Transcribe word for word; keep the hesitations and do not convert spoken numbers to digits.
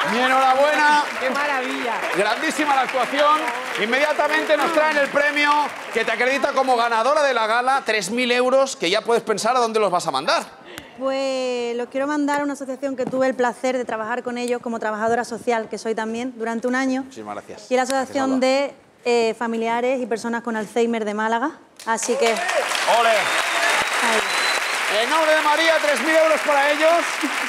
Mi enhorabuena. ¡Qué maravilla! Grandísima la actuación. Inmediatamente nos traen el premio que te acredita como ganadora de la gala, tres mil euros, que ya puedes pensar a dónde los vas a mandar. Pues los quiero mandar a una asociación que tuve el placer de trabajar con ellos como trabajadora social, que soy también, durante un año. Muchísimas gracias. Y la Asociación de eh, Familiares y Personas con Alzheimer de Málaga. Así que... ¡Ole! Ahí. En nombre de María, tres mil euros para ellos.